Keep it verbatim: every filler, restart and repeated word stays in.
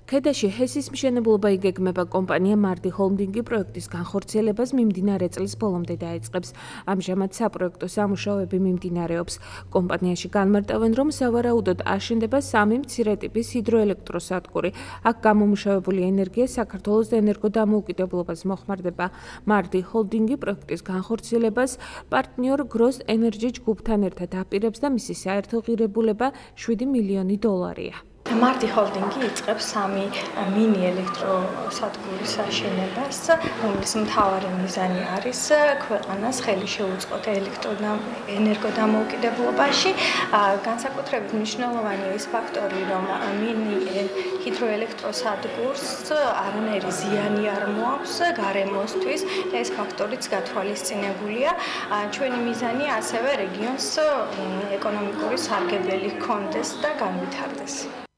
ქედაში ჰესის მშენებლობა იგეგმება. კომპანია მარდი ჰოლდინგი პროექტის განხორციელებას მიმდინარე წლის ბოლომდე დაიწყებს. ამჟამად საპროექტო სამუშაოები მიმდინარეობს. კომპანიაში განმარტავენ, რომ სავარაუდოდ აშენდება სამი მცირე ტიპის ჰიდროელექტროსადგური. აქ გამომუშავებული ენერგია საქართველოს ენერგოდამოუკიდებლობას მოხმარდება. მარდი ჰოლდინგი პროექტის განხორციელებას პარტნიორ გროს ენერჯი ჯგუფთან ერთად აპირებს და მისი საერთო ღირებულება შვიდი მილიონი დოლარია. მარდი ჰოლდინგი იწყებს სამი მინი ელექტროსადგურის აშენებას, რომლის მთავარი მიზანი არის ქვეყანას ხელი შეუწყოთ ენერგოდამოუკიდებლობაში. განსაკუთრებით მნიშვნელოვანია ის ფაქტორი, რომ მინი ჰიდროელექტროსადგურს არანაირი ზიანი არ მოაქვს გარემოსთვის და ეს ფაქტორიც გათვალისწინებულია. ჩვენი მიზანია ასევე რეგიონს ეკონომიკური სარგებელი ჰქონდეს და განვითარდეს.